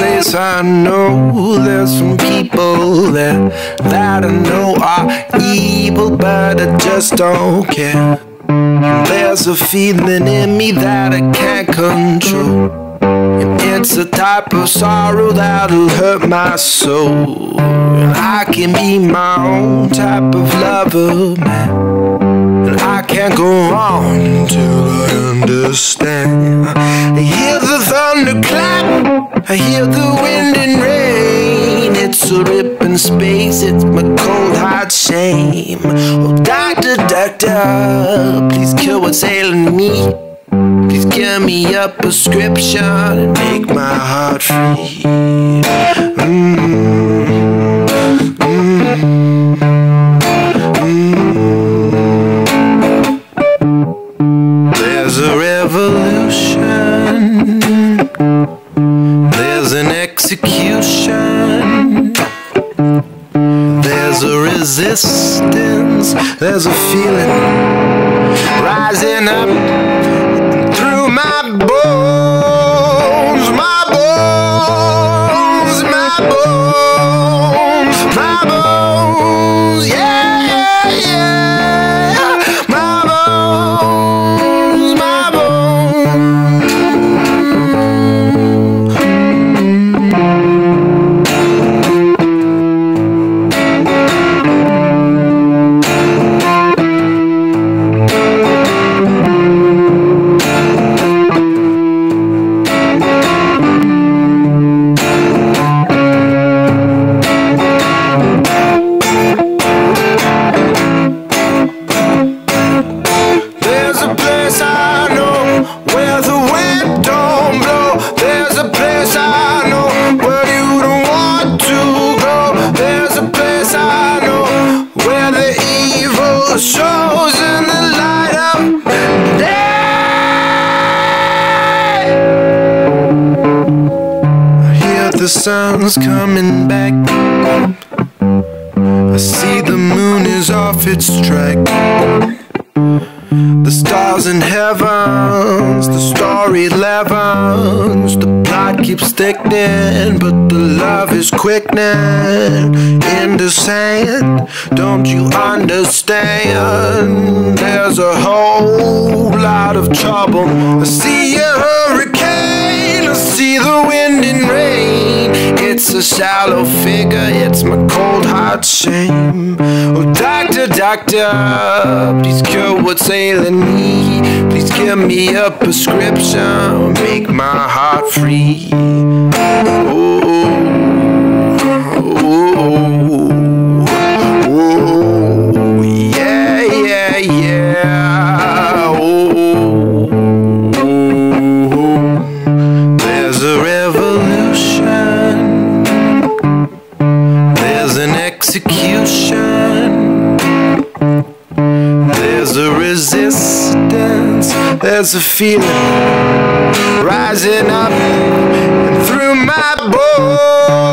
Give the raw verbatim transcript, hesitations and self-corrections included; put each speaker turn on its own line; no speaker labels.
place I know there's some people there that I know are evil, but I just don't care. There's a feeling in me that I can't control, and it's a type of sorrow that'll hurt my soul. And I can be my own type of lover, man, and I can't go on until I understand. I hear the thunderclap, I hear the wind and rain. It's a rip in space, it's my cold hard shame. Oh, doctor, doctor, please cure what's ailing me. Please give me a prescription and make my heart free. Mm-hmm. Mm-hmm. Mm-hmm. There's a revolution, there's an execution, there's a resistance, there's a feeling rising up through my bones, my bones, my bones, my bones, yeah, yeah, yeah, my bones, my bones. Shows in the light of day. I hear the sun's coming back, I see the moon is off its track. The stars in heavens, the story elevens. The plot keeps thickening, but the love is quickening into sand. Don't you understand? There's a whole lot of trouble. I see a hurricane, I see the wind and rain. It's a shallow figure, it's my cold heart shame. Oh, doctor, doctor, please cure what's ailing me. Please give me a prescription, make my heart free. Oh, oh, oh, oh, yeah, yeah, yeah. Oh, oh, oh. There's a revolution, there's an execution, there's a resistance, there's a feeling rising up and through my bones.